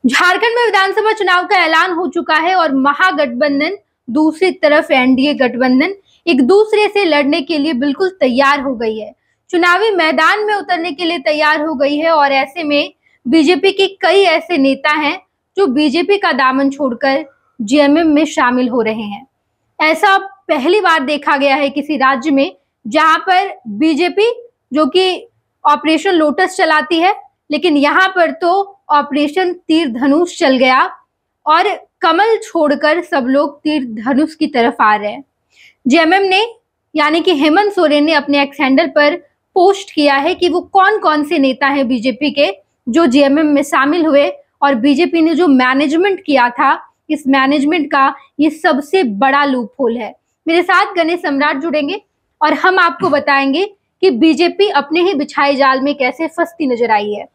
झारखंड में विधानसभा चुनाव का ऐलान हो चुका है और महागठबंधन दूसरी तरफ एनडीए गठबंधन एक दूसरे से लड़ने के लिए बिल्कुल तैयार हो गई है, चुनावी मैदान में उतरने के लिए तैयार हो गई है। और ऐसे में बीजेपी के कई ऐसे नेता हैं जो बीजेपी का दामन छोड़कर जेएमएम में शामिल हो रहे हैं। ऐसा पहली बार देखा गया है किसी राज्य में जहां पर बीजेपी जो कि ऑपरेशन लोटस चलाती है, लेकिन यहाँ पर तो ऑपरेशन तीर धनुष चल गया और कमल छोड़कर सब लोग तीर धनुष की तरफ आ रहे हैं। जेएमएम ने यानी कि हेमंत सोरेन ने अपने एक्स हैंडल पर पोस्ट किया है कि वो कौन कौन से नेता हैं बीजेपी के जो जेएमएम में शामिल हुए और बीजेपी ने जो मैनेजमेंट किया था, इस मैनेजमेंट का ये सबसे बड़ा लूपहोल है। मेरे साथ गणेश सम्राट जुड़ेंगे और हम आपको बताएंगे कि बीजेपी अपने ही बिछाए जाल में कैसे फंसती नजर आई है।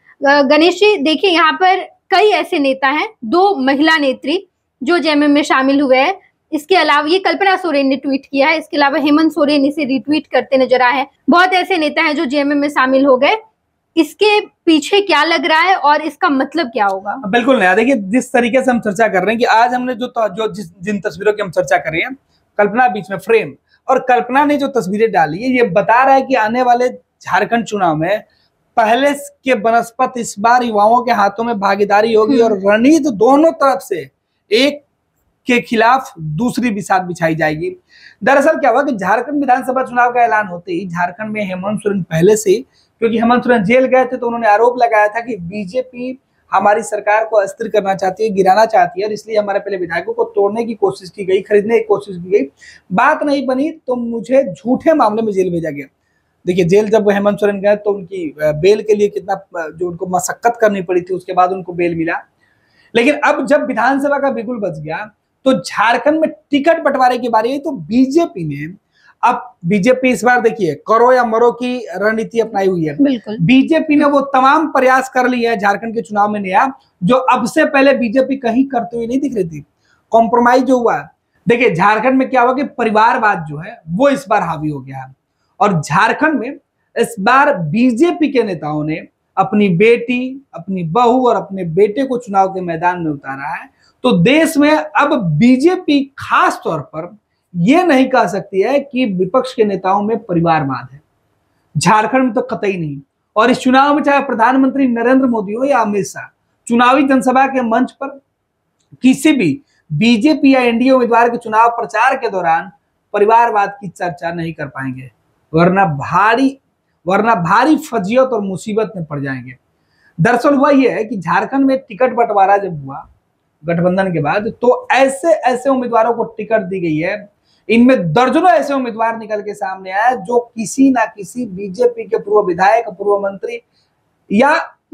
गणेश जी, देखिए यहाँ पर कई ऐसे नेता हैं, दो महिला नेत्री जो जेएमएम में शामिल हुए हैं। इसके अलावा ये कल्पना सोरेन ने ट्वीट किया है, इसके अलावा हेमंत सोरेन इसे रिट्वीट करते नजर आए हैं। बहुत ऐसे नेता हैं जो जेएमएम में शामिल हो गए। इसके पीछे क्या लग रहा है और इसका मतलब क्या होगा? बिल्कुल नया। देखिए, जिस तरीके से हम चर्चा कर रहे हैं कि आज हमने जिन तस्वीरों की हम चर्चा कर रहे हैं, कल्पना बीच में फ्रेम, और कल्पना ने जो तस्वीरें डाली है ये बता रहा है कि आने वाले झारखंड चुनाव में पहले के बनस्पत इस बार युवाओं के हाथों में भागीदारी होगी और रणनीति दोनों तरफ से एक के खिलाफ दूसरी बिछाई जाएगी। दरअसल क्या हुआ कि झारखंड विधानसभा चुनाव का ऐलान होते ही झारखंड में हेमंत सोरेन पहले से, क्योंकि हेमंत सोरेन जेल गए थे तो उन्होंने आरोप लगाया था कि बीजेपी हमारी सरकार को अस्थिर करना चाहती है, गिराना चाहती है, और इसलिए हमारे पहले विधायकों को तोड़ने की कोशिश की गई, खरीदने की कोशिश की गई। बात नहीं बनी तो मुझे झूठे मामले में जेल भेजा गया। देखिए, जेल जब हेमंत सोरेन गए तो उनकी बेल के लिए कितना जो उनको मशक्कत करनी पड़ी थी, उसके बाद उनको बेल मिला। लेकिन अब जब विधानसभा का बिगुल बज गया तो झारखंड में टिकट बंटवारे की बारी आई तो बीजेपी इस बार देखिए करो या मरो की रणनीति अपनाई हुई है। बीजेपी ने वो तमाम प्रयास कर लिए हैं झारखंड के चुनाव में नया, जो अब से पहले बीजेपी कहीं करते हुए नहीं दिख रही थी। कॉम्प्रोमाइज जो हुआ, देखिए झारखंड में क्या हुआ कि परिवारवाद जो है वो इस बार हावी हो गया है और झारखंड में इस बार बीजेपी के नेताओं ने अपनी बेटी, अपनी बहू और अपने बेटे को चुनाव के मैदान में उतारा है। तो देश में अब बीजेपी खास तौर पर यह नहीं कह सकती है कि विपक्ष के नेताओं में परिवारवाद है, झारखंड में तो कतई नहीं। और इस चुनाव में चाहे प्रधानमंत्री नरेंद्र मोदी हो या अमित शाह, चुनावी जनसभा के मंच पर किसी भी बीजेपी या एनडीए उम्मीदवार के चुनाव प्रचार के दौरान परिवारवाद की चर्चा नहीं कर पाएंगे, वरना भारी फजियत और मुसीबत में पड़ जाएंगे। दरअसल हुआ यह है कि झारखंड में टिकट बंटवारा जब हुआ गठबंधन के बाद, तो ऐसे उम्मीदवारों को टिकट दी गई है, इनमें दर्जनों ऐसे उम्मीदवार निकल के सामने आए जो किसी ना किसी बीजेपी के पूर्व विधायक, पूर्व मंत्री या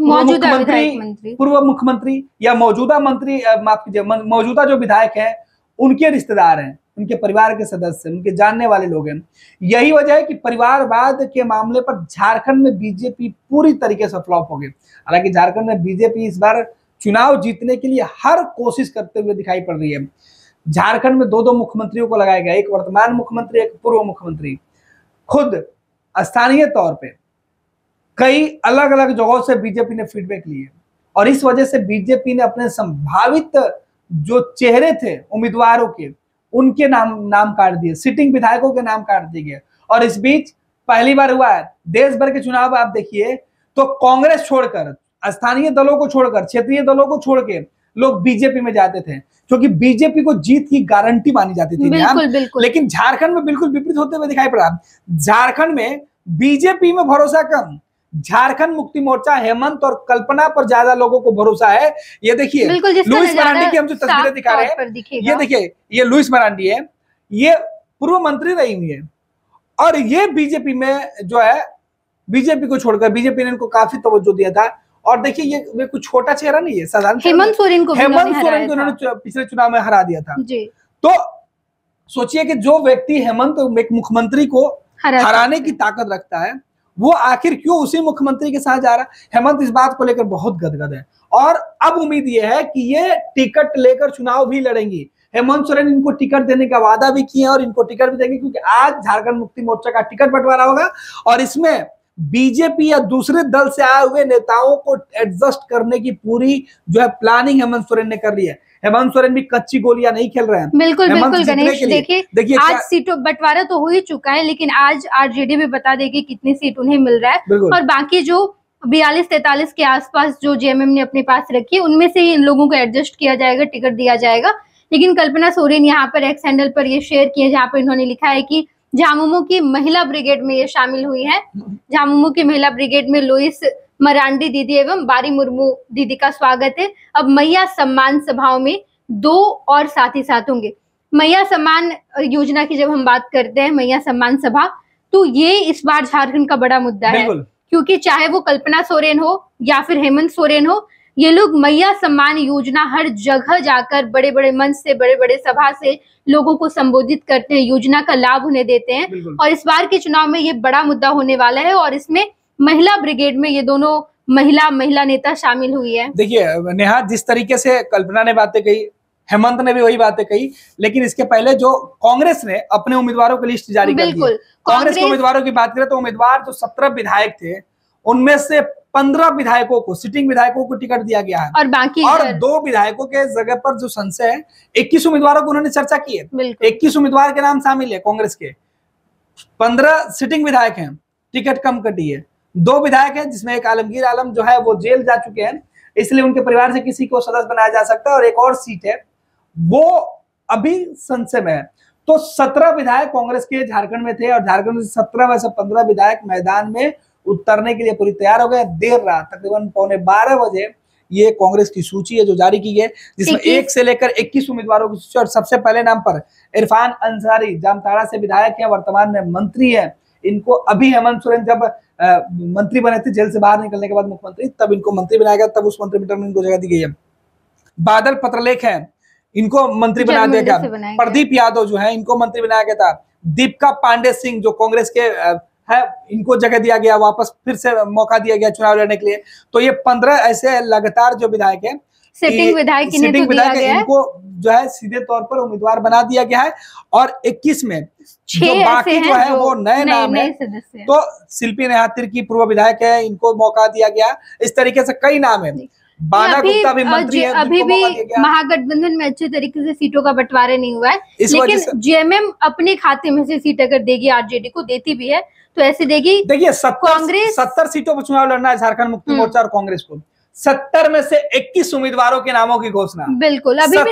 पूर्व मुख्यमंत्री या मौजूदा मंत्री, माफ कीजिए, मौजूदा जो विधायक है उनके रिश्तेदार हैं, उनके परिवार के सदस्य, उनके जानने वाले लोग हैं। यही वजह है कि परिवारवाद के मामले पर झारखंड में बीजेपी पूरी तरीके से फ्लॉप हो गई। हालांकि झारखंड में बीजेपी इस बार चुनाव जीतने के लिए हर कोशिश करते हुए दिखाई पड़ रही है। झारखंड में दो मुख्यमंत्रियों को लगाया गया, एक वर्तमान मुख्यमंत्री, एक पूर्व मुख्यमंत्री। खुद स्थानीय तौर पे कई अलग अलग जगहों से बीजेपी ने फीडबैक लिए और इस वजह से बीजेपी ने अपने संभावित जो चेहरे थे उम्मीदवारों के, उनके नाम काट दिए, सिटिंग विधायकों के नाम काट दिए गए। और इस बीच पहली बार हुआ है देश भर के चुनाव आप देखिए तो कांग्रेस छोड़कर, स्थानीय दलों को छोड़कर, क्षेत्रीय दलों को छोड़ के लोग बीजेपी में जाते थे, क्योंकि बीजेपी को जीत की गारंटी मानी जाती थी। बिल्कुल। लेकिन झारखंड में बिल्कुल विपरीत होते हुए दिखाई पड़ा। झारखंड में बीजेपी में भरोसा कम, झारखंड मुक्ति मोर्चा, हेमंत और कल्पना पर ज्यादा लोगों को भरोसा है। ये देखिए लुइस मरांडी की हम जो तस्वीरें दिखा रहे हैं, ये देखिए, ये लुइस मरांडी है, ये पूर्व मंत्री रही हुई है और ये बीजेपी में जो है, बीजेपी को छोड़कर बीजेपी ने इनको काफी तवज्जो दिया था। और देखिए ये कुछ छोटा चेहरा नहीं है, साधारण हेमंत सोरेन को उन्होंने पिछले चुनाव में हरा दिया था जी। तो सोचिए कि जो व्यक्ति हेमंत एक मुख्यमंत्री को हराने की ताकत रखता है, वो आखिर क्यों उसी मुख्यमंत्री के साथ जा रहा है। हेमंत इस बात को लेकर बहुत गदगद है और अब उम्मीद यह है कि ये टिकट लेकर चुनाव भी लड़ेंगी। हेमंत सोरेन इनको टिकट देने का वादा भी किए और इनको टिकट भी देंगे, क्योंकि आज झारखंड मुक्ति मोर्चा का टिकट बंटवारा होगा और इसमें बीजेपी या दूसरे दल से आए हुए नेताओं को एडजस्ट करने की पूरी जो है प्लानिंग हेमंत सोरेन ने कर ली है। हेमंत सोरेन भी कच्ची गोलियां नहीं खेल रहे हैं। बिल्कुल बिल्कुल गणेश, देखिए आज सीटों बंटवारा तो हो ही चुका है, लेकिन आज आरजेडी भी बता देगी कितनी सीट उन्हें मिल रहा है, और बाकी जो 42-43 के आसपास जो जेएमएम ने अपने पास रखी है उनमें से ही इन लोगों को एडजस्ट किया जाएगा, टिकट दिया जाएगा। लेकिन कल्पना सोरेन यहाँ पर एक्स हैंडल पर ये शेयर किए, जहाँ पर इन्होंने लिखा है कि झामुमो की महिला ब्रिगेड में ये शामिल हुई है। झामुमो की महिला ब्रिगेड में लुइस मरांडी दीदी एवं बारी मुर्मू दीदी का स्वागत है। अब मैया सम्मान सभाओं में 2 और साथी साथ होंगे। मैया सम्मान योजना की जब हम बात करते हैं, मैया सम्मान सभा, तो ये इस बार झारखंड का बड़ा मुद्दा है, क्योंकि चाहे वो कल्पना सोरेन हो या फिर हेमंत सोरेन हो, ये लोग मैया सम्मान योजना हर जगह जाकर बड़े बड़े मंच से, बड़े बड़े सभा से लोगों को संबोधित करते हैं, योजना का लाभ उन्हें देते हैं। और इस बार के चुनाव में ये बड़ा मुद्दा होने वाला है, और इसमें महिला ब्रिगेड में ये दोनों महिला नेता शामिल हुई है। देखिए नेहा, जिस तरीके से कल्पना ने बातें कही, हेमंत ने भी वही बातें कही, लेकिन इसके पहले जो कांग्रेस ने अपने उम्मीदवारों की लिस्ट जारी कर दी है। कांग्रेस के उम्मीदवारों की बात करें तो उम्मीदवार जो 17 विधायक थे, उनमें से 15 विधायकों को, सिटिंग विधायकों को टिकट दिया गया है, और बाकी 2 विधायकों के जगह पर जो संशय है, 21 उम्मीदवारों को उन्होंने चर्चा की है। 21 उम्मीदवार के नाम शामिल है कांग्रेस के, 15 सिटिंग विधायक हैं, टिकट कम कटी है। 2 विधायक हैं जिसमें एक आलमगीर आलम जो है वो जेल जा चुके हैं, इसलिए उनके परिवार से किसी को सदस्य बनाया जा सकता है, और एक और सीट है वो अभी संशय में है। तो 17 विधायक कांग्रेस के झारखंड में थे, और झारखंड में 17 में से 15 विधायक मैदान में उतरने के लिए पूरी तैयार हो गए। देर रात तकरीबन 12:15 बजे ये कांग्रेस की सूची है जो जारी की गई, जिसमें 1 से लेकर 21 उम्मीदवारों की सूची। और सबसे पहले नाम पर इरफान अंसारी, जामताड़ा से विधायक है, वर्तमान में मंत्री है। इनको अभी हेमंत सोरेन जब मंत्री बने थे, जेल से बाहर निकलने के बाद मुख्यमंत्री, तब इनको मंत्री बनाया गया, तब उस मंत्रिमंडल में इनको जगह दी गई है। बादल पत्रलेख है, इनको मंत्री बना दिया गया। प्रदीप यादव जो है, इनको मंत्री बनाया गया था। दीपिका पांडे सिंह जो कांग्रेस के है, इनको जगह दिया गया, वापस फिर से मौका दिया गया चुनाव लड़ने के लिए। तो ये 15 ऐसे लगातार जो विधायक है, सिटिंग विधायक इनको जो है सीधे तौर पर उम्मीदवार बना दिया गया है। और 21 में जो बाकी जो है वो नए नाम है, तो शिल्पी नेहा तिर्की पूर्व विधायक है, इनको मौका दिया गया। इस तरीके से कई नाम है। बाना गुप्ता भी मंत्री है, अभी भी महागठबंधन में अच्छे तरीके से सीटों का बंटवारा नहीं हुआ है, लेकिन जेएमएम अपने खाते में से सीट अगर देगी, आरजेडी को देती भी है तो ऐसे देगी। देखिए 70 सीटों पर चुनाव लड़ना है झारखंड मुक्ति मोर्चा और कांग्रेस को। 70 में से 21 उम्मीदवारों के नामों की घोषणा। बिल्कुल, अभी भी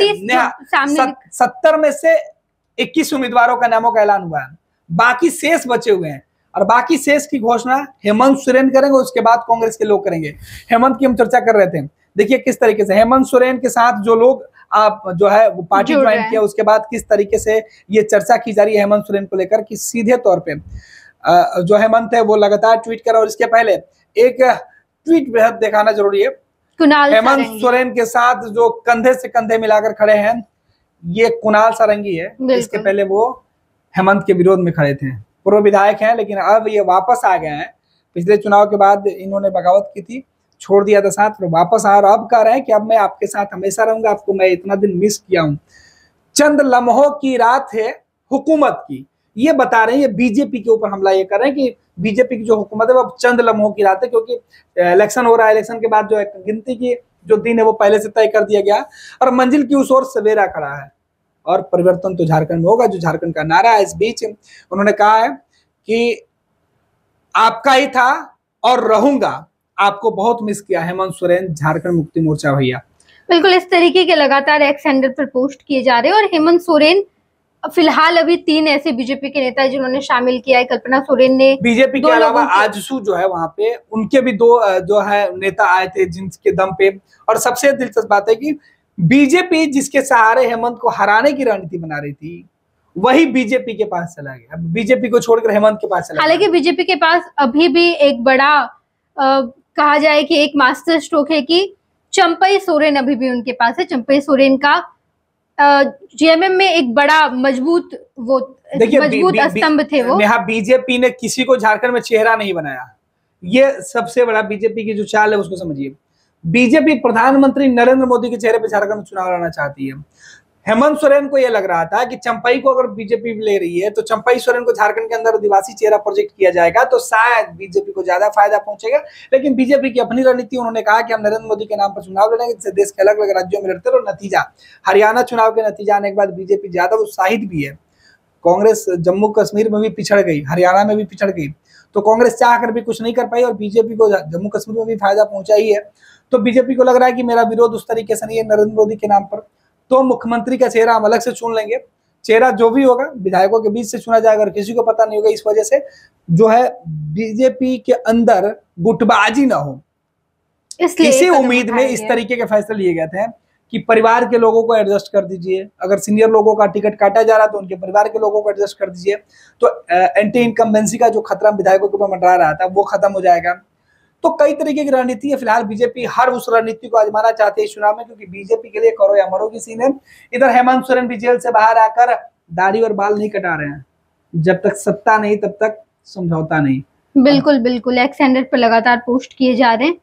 70 में से 21 उम्मीदवारों का नामों का ऐलान हुआ है, बाकी शेष बचे हुए हैं। और बाकी शेष की घोषणा हेमंत सोरेन करेंगे, उसके बाद कांग्रेस के लोग करेंगे। हेमंत की हम चर्चा कर रहे थे, देखिए किस तरीके से हेमंत सोरेन के साथ जो लोग आप जो है वो पार्टी ज्वाइन किया, उसके बाद किस तरीके से ये चर्चा की जा रही है हेमंत सोरेन को लेकर, कि सीधे तौर पे जो हेमंत है वो लगातार ट्वीट कर रहा है। और इसके पहले एक ट्वीट बेहद दिखाना जरूरी है। हेमंत सोरेन के साथ जो कंधे से कंधे मिलाकर खड़े हैं, ये कुणाल सारंगी है। इसके पहले वो हेमंत के विरोध में खड़े थे, पूर्व विधायक हैं, लेकिन अब ये वापस आ गए हैं। पिछले चुनाव के बाद इन्होंने बगावत की थी, छोड़ दिया था साथ, फिर वापस आ, और अब कह रहे हैं कि अब मैं आपके साथ हमेशा रहूंगा, आपको मैं इतना दिन मिस किया हूं। चंद लम्हों की रात है हुकूमत की, ये बता रहे हैं, ये बीजेपी के ऊपर हमला ये कर रहे हैं कि बीजेपी की जो हुकूमत है वो चंद लम्हों की रात है, क्योंकि इलेक्शन हो रहा है। इलेक्शन के बाद जो है गिनती की जो दिन है वो पहले से तय कर दिया गया, और मंजिल की उस ओर सवेरा खड़ा है, और परिवर्तन तो झारखंड में होगा, जो झारखंड का नारा है। इस बीच उन्होंने कहा है कि आपका ही था और रहूंगा, आपको बहुत मिस किया हेमंत सोरेन, झारखंड मुक्ति मोर्चा भैया। बिल्कुल, इस तरीके के लगातार एक्स हैंडल पर पोस्ट किए जा रहे हैं। और हेमंत सोरेन फिलहाल अभी 3 ऐसे बीजेपी के नेता जिन्होंने शामिल किया है। कल्पना सोरेन ने बीजेपी के अलावा आजसू जो है वहां पे, उनके भी 2 जो है नेता आए थे जिनके दम पे। और सबसे दिलचस्प बात है कि बीजेपी जिसके सहारे हेमंत को हराने की रणनीति बना रही थी, वही बीजेपी के पास चला गया। बीजेपी को छोड़कर हेमंत के पास चला गया। हालांकि बीजेपी के पास अभी भी एक बड़ा कहा जाए कि एक मास्टर स्ट्रोक है कि चंपई सोरेन अभी भी उनके पास है। चंपई सोरेन का जेएमएम में एक बड़ा मजबूत स्तंभ थे वो। यहाँ बीजेपी ने किसी को झारखंड में चेहरा नहीं बनाया, ये सबसे बड़ा बीजेपी की जो चाल है उसको समझिए। बीजेपी प्रधानमंत्री नरेंद्र मोदी के चेहरे पर झारखंड में चुनाव लड़ना चाहती है। हेमंत सोरेन को यह लग रहा था कि चंपई को अगर बीजेपी ले रही है तो चंपई सोरेन को झारखंड के अंदर आदिवासी चेहरा प्रोजेक्ट किया जाएगा तो शायद बीजेपी को ज्यादा फायदा पहुंचेगा। लेकिन बीजेपी की अपनी रणनीति, उन्होंने कहा कि हम नरेंद्र मोदी के नाम पर चुनाव लड़ेंगे, जिससे देश के अलग अलग राज्यों में लड़ते और नतीजा हरियाणा चुनाव के नतीजा आने के बाद बीजेपी ज्यादा उत्साहित भी है। कांग्रेस जम्मू कश्मीर में भी पिछड़ गई, हरियाणा में भी पिछड़ गई, तो कांग्रेस चाह कर भी कुछ नहीं कर पाई और बीजेपी को जम्मू कश्मीर में भी फायदा पहुंचा ही है। तो बीजेपी को लग रहा है कि मेरा विरोध उस तरीके से नहीं है नरेंद्र मोदी के नाम पर, तो मुख्यमंत्री का चेहरा हम अलग से चुन लेंगे। चेहरा जो भी होगा विधायकों के बीच से चुना जाएगा और किसी को पता नहीं होगा। इस वजह से जो है बीजेपी के अंदर गुटबाजी ना हो, इसी उम्मीद में इस तरीके के फैसले लिए गए थे कि परिवार के लोगों को एडजस्ट कर दीजिए। अगर सीनियर लोगों का टिकट काटा जा रहा तो उनके परिवार के लोगों को एडजस्ट कर दीजिए। तो एंटी इनकम्बेंसी का जो खतरा विधायकों के ऊपर मंडरा रहा था वो खत्म हो जाएगा। तो कई तरीके की रणनीति है। फिलहाल बीजेपी हर उस रणनीति को आजमाना चाहती है इस चुनाव में, क्योंकि बीजेपी के लिए करो या मरो की सीन है। इधर हेमंत सोरेन भी जेल से बाहर आकर दाढ़ी और बाल नहीं कटा रहे हैं। जब तक सत्ता नहीं तब तक समझौता नहीं। बिल्कुल बिल्कुल, एक्स हैंडल पर लगातार पोस्ट किए जा रहे हैं।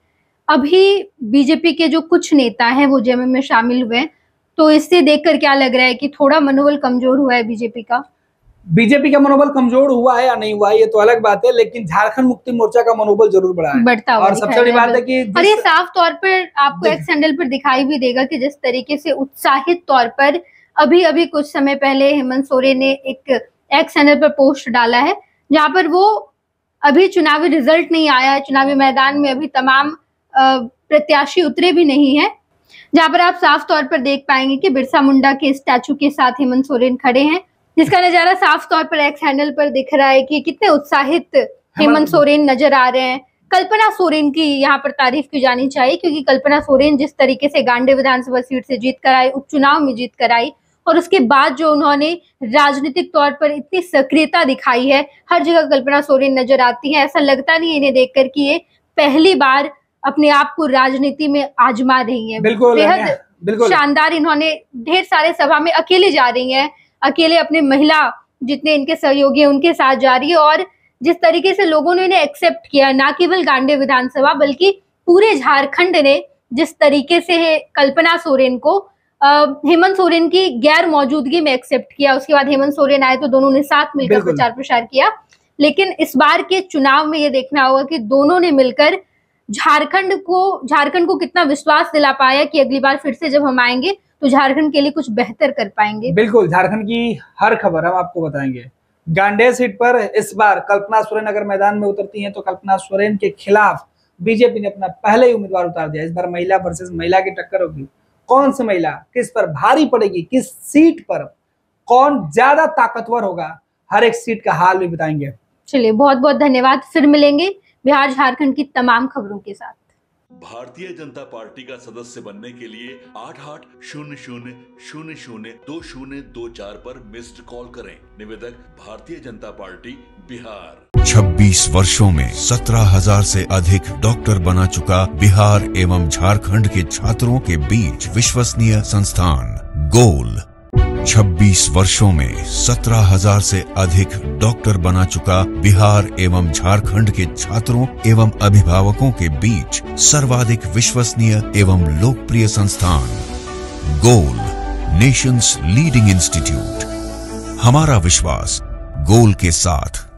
अभी बीजेपी के जो कुछ नेता हैं वो जेएमएम में शामिल हुए, तो इससे देखकर क्या लग रहा है कि थोड़ा मनोबल कमजोर हुआ है बीजेपी का? बीजेपी का मनोबल कमजोर हुआ है या नहीं हुआ है ये तो अलग बात है, लेकिन झारखंड मुक्ति मोर्चा का मनोबल जरूर बढ़ा है, बढ़ता हुआ। और सबसे बड़ी बात है कि और ये साफ तौर पर आपको एक्स हैंडल पर दिखाई भी देगा कि जिस तरीके से उत्साहित तौर पर अभी कुछ समय पहले हेमंत सोरेन ने एक एक्स हैंडल पर पोस्ट डाला है, जहां पर वो अभी चुनावी रिजल्ट नहीं आया है, चुनावी मैदान में अभी तमाम प्रत्याशी उतरे भी नहीं है, जहां पर आप साफ तौर पर देख पाएंगे कि बिरसा मुंडा के स्टैचू के साथ हेमंत सोरेन खड़े हैं, जिसका नजारा साफ तौर पर एक्स हैंडल पर दिख रहा है कि कितने उत्साहित हेमंत सोरेन नजर आ रहे हैं। कल्पना सोरेन की यहाँ पर तारीफ की जानी चाहिए, क्योंकि कल्पना सोरेन जिस तरीके से गांडे विधानसभा सीट से जीत कर आई, उपचुनाव में जीत कर आई, और उसके बाद जो उन्होंने राजनीतिक तौर पर इतनी सक्रियता दिखाई है, हर जगह कल्पना सोरेन नजर आती है। ऐसा लगता नहीं है इन्हें देखकर कि ये पहली बार अपने आप को राजनीति में आजमा रही है। बेहद शानदार, इन्होंने ढेर सारे सभा में अकेले जा रही है, अकेले अपने महिला जितने इनके सहयोगी हैं उनके साथ जा रही है, और जिस तरीके से लोगों ने इन्हें एक्सेप्ट किया, ना केवल गांडे विधानसभा बल्कि पूरे झारखंड ने जिस तरीके से कल्पना सोरेन को हेमंत सोरेन की गैर मौजूदगी में एक्सेप्ट किया। उसके बाद हेमंत सोरेन आए तो दोनों ने साथ मिलकर प्रचार प्रसार किया। लेकिन इस बार के चुनाव में ये देखना होगा कि दोनों ने मिलकर झारखंड को कितना विश्वास दिला पाया कि अगली बार फिर से जब हम आएंगे तो झारखंड के लिए कुछ बेहतर कर पाएंगे। बिल्कुल, झारखंड की हर खबर हम आपको बताएंगे। गांडे सीट पर इस बार कल्पना सोरेन अगर मैदान में उतरती हैं तो कल्पना सोरेन के खिलाफ बीजेपी ने अपना पहले ही उम्मीदवार उतार दिया। इस बार महिला वर्सेस महिला की टक्कर होगी। कौन सी महिला किस पर भारी पड़ेगी, किस सीट पर कौन ज्यादा ताकतवर होगा, हर एक सीट का हाल भी बताएंगे। चलिए, बहुत बहुत धन्यवाद। फिर मिलेंगे बिहार झारखंड की तमाम खबरों के साथ। भारतीय जनता पार्टी का सदस्य बनने के लिए 8800002024 पर मिस्ड कॉल करें। निवेदक भारतीय जनता पार्टी बिहार। 26 वर्षों में 17,000 से अधिक डॉक्टर बना चुका बिहार एवं झारखंड के छात्रों के बीच विश्वसनीय संस्थान गोल। 26 वर्षों में 17,000 से अधिक डॉक्टर बना चुका बिहार एवं झारखंड के छात्रों एवं अभिभावकों के बीच सर्वाधिक विश्वसनीय एवं लोकप्रिय संस्थान गोल, नेशंस लीडिंग इंस्टीट्यूट। हमारा विश्वास गोल के साथ।